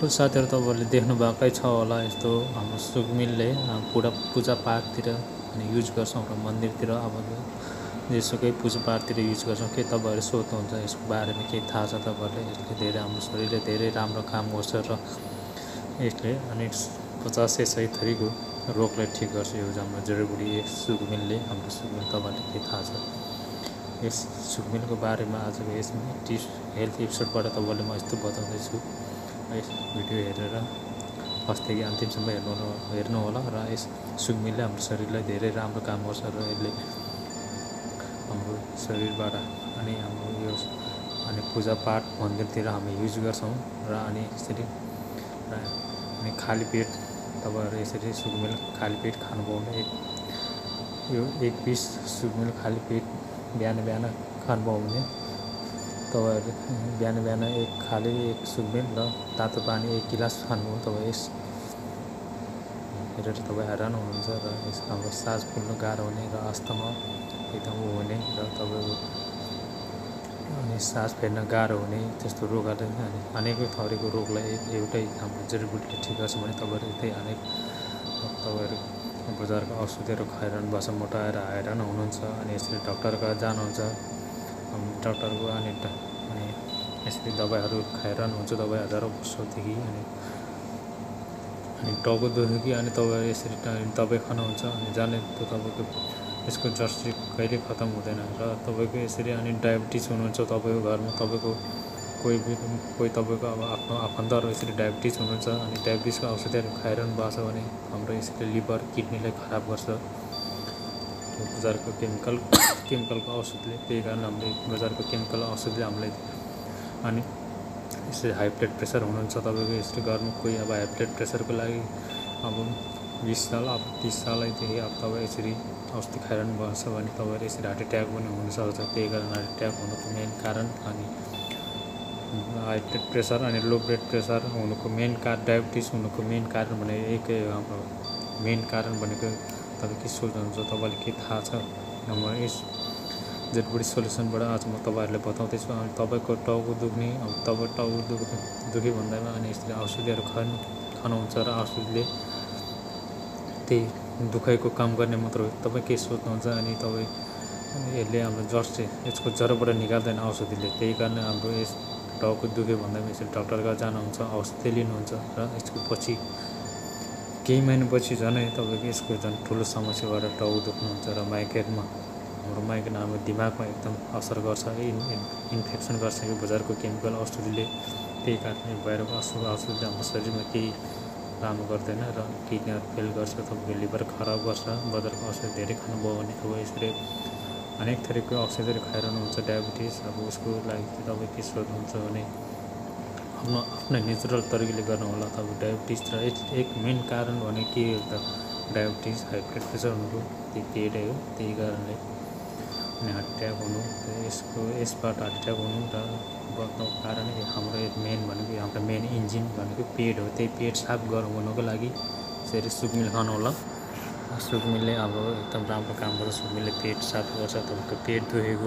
साथीहरु तपाईहरुले देख्नु भएकै छ होला यस्तो हाम्रो सुकमिलले पूजा पाठतिर अनि युज गर्छौं र मन्दिरतिर अब जेसुकै पूजा पाठतिर युज गर्छौं के तपाईहरु सोध्नुहुन्छ यसको बारेमा के थाहा छ तपाईहरुले यसले धेरै हाम्रो शरीरले धेरै राम्रो काम गर्छ र यसले अनेक 50-100 थरीको रोगलाई ठीक गर्छ यो हाम्रो जडीबुटी सुकमिलले हाम्रो सुकमिल तपाईहरुले के थाहा छ यस सुकमिलको बारेमा आजको यस हेल्थ एपिसोडबाट तपाईहरुले म यस्तो बताउँदै छु यस भिडियो हेरेर फर्स्टदेखि अन्तिमसम्म हेर्नु होला र यस सुकमिलले हाम्रो शरीरलाई धेरै राम्रो काम गर्छ र यसले हाम्रो शरीरबाट अनि हाम्रो यो अनि पूजा पाठ मन्दिरतिर हामी युज गर्छौं र अनि यसरी अनि खाली पेट तपाईहरु यसरी सुकमिल खाली पेट खानु पाउने यो एक पिस सुकमिल खाली पेट बिहान खानु पाउने तपाईहरु बिहान एक सुकमिल र तातो पानी 1 गिलास खानु तपाईं यस हेरेर तपाई हैरान हुनुहुन्छ र यस हाम्रो सास फुल्न गाह्रो हुने र अस्थमा एकदम हुने र तपाईको अनि सास फेर्न गाह्रो हुने त्यस्तो रोगहरु अनि अनेकै थरीको रोगलाई एउटै हाम्रो जडीबुटीले ठीक गर्छ भने तपाईहरु यतै अनेक तपाईहरु बजारको औषधिहरु खाइरहनु बस मोटाएर हैरान हुनुहुन्छ अनि यसरी डाक्टरका जानुहुन्छ डाक्टरको अनि यसरी दबाईहरु खाइरहनुहुन्छ तपाई हजारौं वर्षदेखि अनि टाउको दुख्यो कि अनि तपाईहरु यसरी दबाई खानुहुन्छ अनि जाने त तपाईको यसको जर्सी कहिले खत्म हुँदैन र तपाईको यसरी अनि डायबिटिज हुनुहुन्छ तपाईको घरमा तपाईको कोही तपाईको अब आफ्नो आफन्तहरु यसरी डायबिटिज हुनुहुन्छ अनि डायबिटिजको औषधिहरु खाइरहनु भएको छ भने हाम्रो यसले लिभर किडनीलाई खराब गर्छ बजारको केमिकलको औषधिले त्यही कारण हामीले बजारको केमिकल औषधिले हामीलाई अनि यसरी हाई ब्लड प्रेसर हुनुहुन्छ तपाईको यसरी घरमा कोही अब हाई ब्लड प्रेसरको लागि अब 20 साल अब 30 सालैदेखि अब तपाई यसरी औषधि खाइरहनु भएको छ भने तपाईहरु यसरी हार्ट अट्याक पनि हुन सक्छ त्यही कारण हार्ट अट्याक हुनुको मेन कारण अनि हाई ब्लड प्रेसर अनि लो ब्लड प्रेसर हुनुको मेन कारण डायबिटिज हुनुको मेन कारण भने एकै हो हाम्रो मेन कारण भनेको तपाई के सोच्नुहुन्छ तपाईले के थाहा छ हाम्रो यस जडीबुटी सोलुसनबाट आज म तपाईहरुले बताउँदै छु अनि तपाईको टाउको दुख्ने अब तपाई टाउको दुखे भन्दैमा अनि यसरी औषधिहरु खानुहुन्छ र औषधिले त्यही दुखाइको काम गर्ने मात्र हो तपाई के सोच्नुहुन्छ अनि तपाई यसले हाम्रो जड चाहिँ यसको जडबाट निकाल्दैन औषधिले त्यही कारण हाम्रो यस टाउको दुखे भन्दैमा यसरी डाक्टरका जानुहुन्छ औषधि लिनुहुन्छ र यसको पछि केही महिनापछि झनै तपाईको यसको झन् ठुलो समस्याबाट टाउको दुख्नुहुन्छ र माइग्रेनमा हाम्रो माइग्रेन हाम्रो दिमागमा एकदम असर गर्छ इन्फेक्सन गर्छ यो बजारको केमिकल औषधिले त्यही कारणले बाहिरको औषधिले हाम्रो शरीरमा केही राम्रो गर्दैन र किडनीहरु फेल गर्छ तपाईको लिभर खराब गर्छ बजारको औषधि धेरै खानुभयो भने अब यसरी अनेक थरीको औषधिहरु खाइरहनुहुन्छ डायबिटिज अब उसको लागि तपाई के सोच्नुहुन्छ भने आफ्नो नेचुरल तरिकाले गर्नु होला तपाईको डायबिटिज र एक मेन कारण भने के हो त डायबिटिज हाई ब्लड प्रेसर हुनुको त्यही पेटै हो त्यही कारणले अनि हार्ट अट्याक हुनु यसबाट हार्ट अट्याक हुनु र बच्नुको कारण हाम्रो मेन भनेको हाम्रो मेन इन्जिन भनेको पेट हो त्यही पेट साफ गर्नुको लागि यसरी सुकमिल खानु होला सुकमिलले हाम्रो एकदम राम्रो काम गर्छ सुकमिलले पेट साफ गर्छ तपाईको पेट दुखेको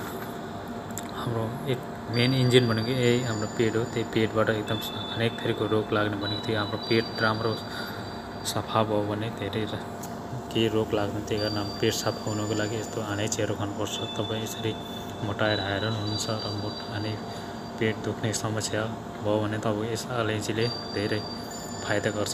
हाम्रो एक मेन इन्जिन भनेको यही हाम्रो पेट हो त्यही पेटबाट एकदम अनेक थरीको रोग लाग्ने भनेको थियो हाम्रो पेट राम्रो सफा भयो भने धेरै केही रोग लाग्दैन त्यही कारण हाम्रो पेट सफा हुनको लागि यस्तो अलैँचीहरु खानुपर्छ तपाई यसरी मोटाएर हैरान हुनुहुन्छ र अनि पेट दुख्ने समस्या भयो भने तपाईको यस अलैँचीले धेरै फाइदा गर्छ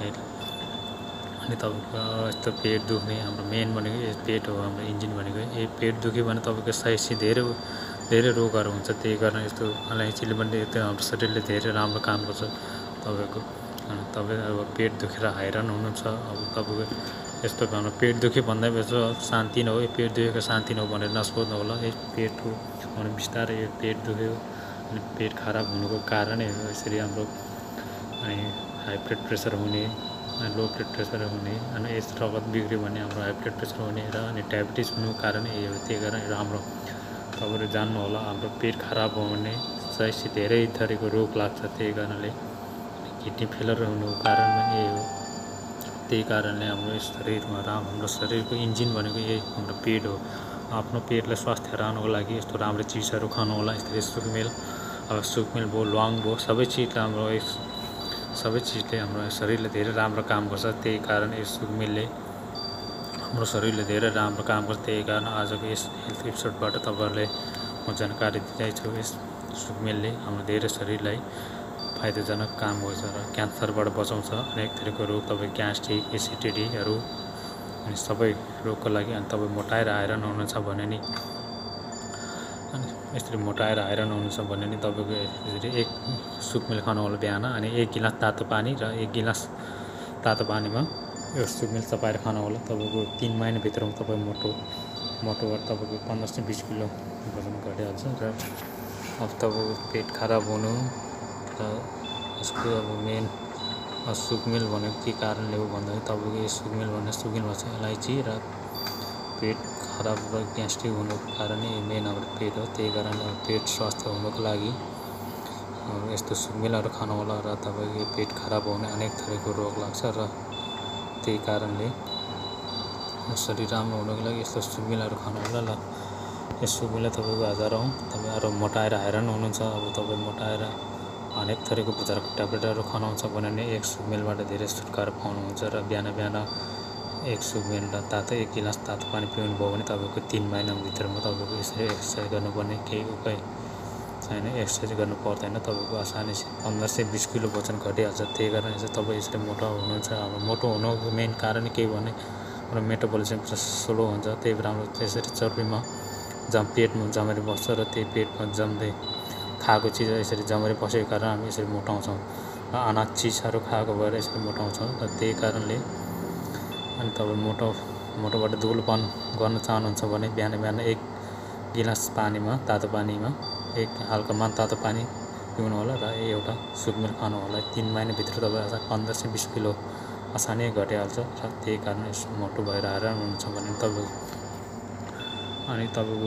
अनि तपाईको यस्तो पेट दुख्ने हाम्रो मेन भनेको यस पेट हो हाम्रो इन्जिन भनेको यो पेट दुख्यो भने तपाईको सही धेरै रोगहरु हुन्छ त्यही कारण यस्तो अलैँचीले पनि हाम्रो शरीरले धेरै राम्रो काम गर्छ तपाईको अनि तपाई अब पेट दुखेर हैरान हुनुहुन्छ अब तपाईको यस्तो हाम्रो पेट दुख्यो भन्दै शान्ति न हो पेट दुखेको शान्ति न हो भनेर नसोच्नु होला यो पेटको अनि बिस्तारै यो पेट दुख्यो अनि पेट खराब हुनुको कारणै हो यसरी हाम्रो अनि हाई ब्लड प्रेसर हुने अनि लो ब्लड प्रेसर हुने अनि यस रगत बिग्रियो भने हाम्रो हाई ब्लड प्रेसर हुने र अनि डायबिटिज हुनुको कारण यही हो त्यही कारण हाम्रो तपाईहरु जान्नु होला हाम्रो पेट खराब भयो भने सही धेरै थरीको रोग लाग्छ त्यही कारणले किडनी फेलर हुनुको कारण पनि यही हो त्यही कारणले हाम्रो शरीरमा हाम्रो शरीरको इन्जिन भनेको यही हाम्रो पेट हो आफ्नो पेटलाई स्वास्थ्य रहनको लागि यस्तो राम्रो चिजहरु खानु होला यसरी सुकमिल भयो ल्वाङ भयो सबै चिज हाम्रो सबै चिजले हाम्रो शरीरले धेरै राम्रो काम गर्छ। त्यही कारण यस सुकमेलले हाम्रो शरीरले धेरै राम्रो काम गर्छ। त्यही कारण आजको यस हेल्थ एपिसोडबाट तपाईँहरूलाई म जानकारी दिँदैछु। यस सुकमेलले हाम्रो धेरै शरीरलाई फाइदाजनक काम गर्छ र क्यान्सरबाट बचाउँछ। अनेक थरीको रोग, तपाईँ ग्यास्ट्रिक, एसिडिटीहरू अनि सबै रोगको लागि। अनि तपाईँ मोटाएर आइरन हुनुहुन्छ भने नि, अनि यसरी मोटाएर आइरन हुनुहुन्छ भने नि तपाईँको यसरी एक सुकमेल खानु होला बिहान। अनि 1 गिलास तातो पानी र 1 गिलास तातो पानीमा यो सुकमेल चपाएर खानु होला। तपाईँको 3 महिनाभित्रमा तपाईँ मोटोबाट तपाईँको 15 से 20 किलो वजन घटिहाल्छ। र अब तपाईँको पेट खराब हुनु र यसको अब मेन सुकमेल भनेको के कारणले हो भन्दाखेरि तपाईँको यो सुकमेल भन्ने सुकमेलमा चाहिँ अलैँची र पेट खराब र ग्यास्ट्रिक हुनुको कारण मेन हाम्रो पेट हो। त्यही कारण पेट स्वास्थ्य हुनुको लागि यस्तो सुकमेलहरू खानु होला। र तपाईँको पेट खराब हुने अनेक थरीको रोग लाग्छ र त्यही कारणले शरीर राम्रो हुनुको लागि यस्तो सुकमेलहरू खानु होला। र यस सुकमेलले तपाईँको हजारौँ तपाईँहरू मोटाएर आइरन हुनुहुन्छ। अब तपाईँ मोटाएर अनेक थरीको बजारको ट्याब्लेटहरू खानुहुन्छ भने नि एक सुकमेलबाट धेरै छुटकारा पाउनुहुन्छ। र बिहान एक सुकमेल र 1 गिलास तातो पानी पिउनु भयो भने तपाईँको 3 महिनाभित्रमा तपाईँको यसरी एक्सर्साइज गर्नुपर्ने केही उपाय छैन। एक्सर्साइज गर्नु पर्दैन। तपाईँको आसानी से 15 से 20 किलो वजन घटिहाल्छ। त्यही कारण चाहिँ तपाईँ यसरी मोटो हुनुहुन्छ। अब मोटो हुनुको मेन कारण के भने हाम्रो मेटाबोलिजम स्लो हुन्छ। त्यही भएर हाम्रो त्यसरी चर्बीमा पेटमा जमेर बस्छ र त्यही पेटमा जम्दै खाएको चिज यसरी जमेर बसेको कारण हामी यसरी मोटाउँछौँ। र अनाज चिजहरू खाएको भएर यसरी मोटाउँछौँ। र त्यही कारणले अनि तपाईँ मोटोबाट दुब्लोपन गर्न चाहनुहुन्छ भने बिहान 1 गिलास पानीमा तातो पानीमा 1 हल्का मान तातो पानी पिउनु होला र एउटा सुकमेल खानु होला। 3 महिनाभित्र तपाईँ 15 से 20 किलो आसानी घटिहाल्छ। र त्यही कारण यसो मोटो भएर आइरन हुनुहुन्छ भने तपाईँको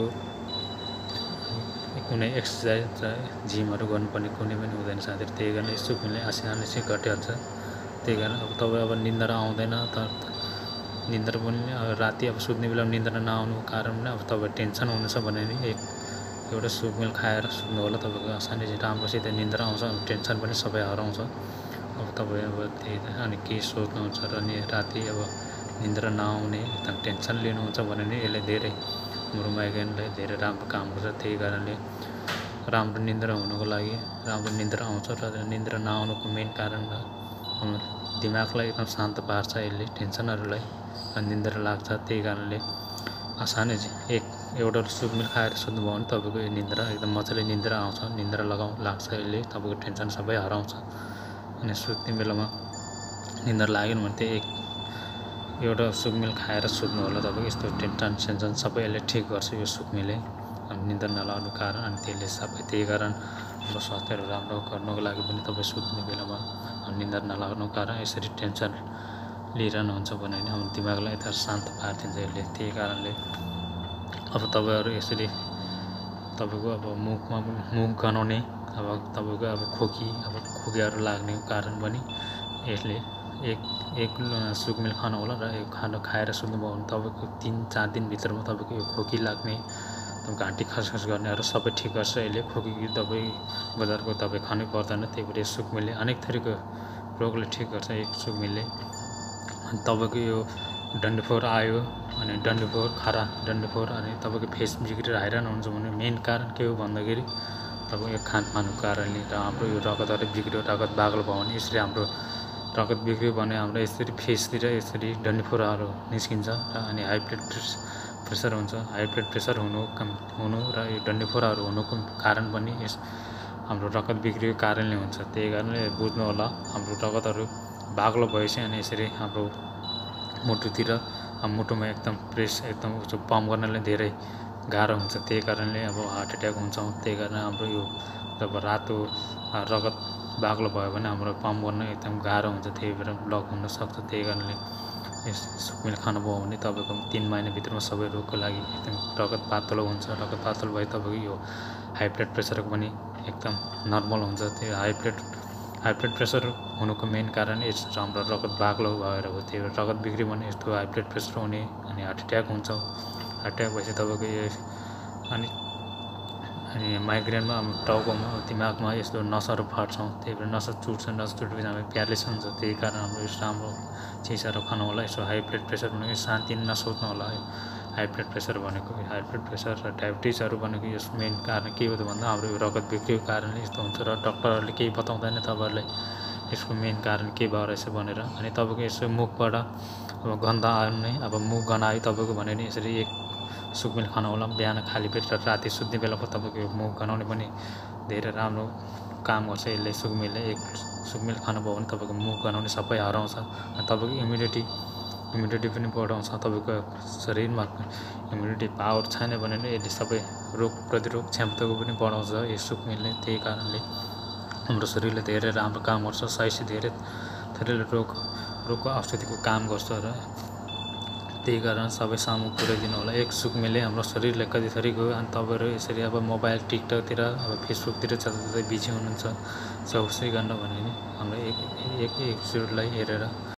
कुनै एक्सर्साइज र जिमहरू गर्नुपर्ने कुनै पनि हुँदैन साथीहरू। त्यही कारण यस सुकमेलले आसानी से घटिहाल्छ। त्यही कारण अब तपाईँ अब निन्द्रा आउँदैन त निन्द्रा पनि राति अब सुत्ने बेला निन्द्रा नआउनुको कारण पनि अब तपाईँ टेन्सन हुनुहुन्छ भने नि एउटा सुकमेल खाएर सुत्नु होला। तपाईँको आसानी राम्रोसित निन्द्रा आउँछ। टेन्सन पनि सबै हराउँछ। अब तपाईँ अब त्यही अनि के सोच्नुहुन्छ र नि राति अब निन्द्रा नआउने एकदम टेन्सन लिनुहुन्छ भने नि यसले धेरै हाम्रो माइग्रेनलाई धेरै राम्रो काम गर्छ। त्यही कारणले राम्रो निन्द्रा हुनुको लागि राम्रो निन्द्रा आउँछ। र निन्द्रा नआउनुको मेन कारण हाम्रो दिमागलाई एकदम शान्त पार्छ यसले, टेन्सनहरूलाई निन्द्रा लाग्छ। त्यही कारणले आसानी एउटा सुकमेल खाएर सुत्नुभयो भने तपाईँको यो निन्द्रा एकदम मजाले निन्द्रा आउँछ। निन्द्रा लाग्छ यसले, तपाईँको टेन्सन सबै हराउँछ। अनि सुत्ने बेलामा निन्द्रा लागेन भने त्यही एउटा सुकमेल खाएर सुत्नु होला। तपाईँको यस्तो टेन्सन सबै यसले ठिक गर्छ यो सुकमेलले, अनि निन्द्रा नलाग्नुको कारण। अनि त्यसले सबै त्यही कारण हाम्रो स्वास्थ्यहरू राम्रो गर्नुको लागि पनि तपाईँ सुत्ने बेलामा निन्द्रा नलाग्नुको कारण यसरी टेन्सन लिइरहनुहुन्छ भने नि हाम्रो दिमागलाई यता शान्त पारिदिन्छ यसले। त्यही कारणले अब तपाईँहरू यसरी तपाईँको अब मुख गनाउने अब तपाईँको अब खोकीहरू लाग्ने कारण पनि यसले एक सुकमेल खानु होला। र यो खाएर सुत्नुभयो भने तपाईँको 3-4 दिनभित्रमा तपाईँको यो खोकी लाग्ने घाँटी खसखस गर्नेहरू सबै ठिक गर्छ यसले। खोकी तपाईँ बजारको तपाईँ खानै पर्दैन। त्यही भएर यो सुकमेलले अनेक थरीको रोगले ठिक गर्छ एक सुकमेलले। अनि तपाईँको यो डन्डीफोर आयो अनि डन्डीफोर अनि तपाईँको फेस बिग्रेर आइरन हुन्छ भने मेन कारण के हो भन्दाखेरि तपाईँको यो खानपानको कारणले। र हाम्रो यो रगतहरू बिग्रियो, रगत बाक्लो भयो भने यसरी हाम्रो रगत बिग्रियो भने हाम्रो यसरी फेसतिर यसरी डन्डीफोरहरू निस्किन्छ। र अनि हाई ब्लड प्रेसर हुन्छ। हाई ब्लड प्रेसर हुनु र यो डन्डीफोरहरू हुनुको कारण पनि यस हाम्रो रगत बिग्रिएको कारणले हुन्छ। त्यही कारणले बुझ्नु होला, हाम्रो रगतहरू बाक्लो भएपछि अनि यसरी हाम्रो मुटुमा एकदम पम्प गर्नलाई धेरै गाह्रो हुन्छ। त्यही कारणले अब हार्ट एट्याक हुन्छ। त्यही कारण हाम्रो यो जब रातो रगत बाक्लो भयो भने हाम्रो पम्प गर्न एकदम गाह्रो हुन्छ। त्यही भएर ब्लक हुनसक्छ। त्यही कारणले यस सुकमेल खानुभयो भने तपाईँको 3 महिनाभित्रमा सबै रोगको लागि एकदम रगत पातलो हुन्छ। रगत पातलो भए तपाईँको यो हाई ब्लड प्रेसरको पनि एकदम नर्मल हुन्छ। त्यो हाई ब्लड प्रेसर हुनुको मेन कारण यस हाम्रो रगत बाक्लो भएर हो। त्यही भएर रगत बिग्रियो भने यस्तो हाई ब्लड प्रेसर हुने अनि हार्ट एट्याक हुन्छ। हार्ट एट्याक भएपछि तपाईँको यो अनि अनि माइग्रेनमा अब टाउकोमा दिमागमा यस्तो नसाहरू फाट्छौँ, त्यही भएर नसा चुट्छ, नसा चुटेपछि हामी प्यारलेस हुन्छ। त्यही कारण हाम्रो यस्तो राम्रो चिजहरू खानु होला। यसो हाई ब्लड प्रेसर भनेको शान्ति नसोच्नु होला। हाई ब्लड प्रेसर भनेको हाई ब्लड प्रेसर र डायबिटिजहरू भनेको यसको मेन कारण के हो त भन्दा हाम्रो यो रगत बिग्रेको कारणले यस्तो हुन्छ र डक्टरहरूले केही बताउँदैन तपाईँहरूलाई यसको मेन कारण के भयो रहेछ भनेर। अनि तपाईँको यसो मुखबाट अब गन्ध आउने, अब मुख गनायो तपाईँको भने नि यसरी एक सुकमेल खानु होला। बिहान खाली पेट र राति सुत्ने बेलाको तपाईँको यो मुख गनाउने पनि धेरै राम्रो काम गर्छ यसले। सुकमेलले एक सुकमेल खानुभयो भने तपाईँको मुख गनाउने सबै हराउँछ। तपाईँको इम्युनिटी पनि बढाउँछ। तपाईँको शरीरमा इम्युनिटी पावर छैन भने यसले सबै रोग प्रतिरोध क्षमताको पनि बढाउँछ यो सुकमेलले। त्यही कारणले हाम्रो शरीरले धेरै राम्रो काम गर्छ। सयसी धेरै रोगको औषधिको काम गर्छ र त्यही कारण सबै सामु पुर्याइदिनु होला। एक सुकमेलले हाम्रो शरीरलाई कति थरीको। अनि तपाईँहरू यसरी अब मोबाइल टिकटकतिर अब फेसबुकतिर जताततै बिजी हुनुहुन्छ, चौबिसै घन्टा भने नि हाम्रो एक एपिसोडलाई हेरेर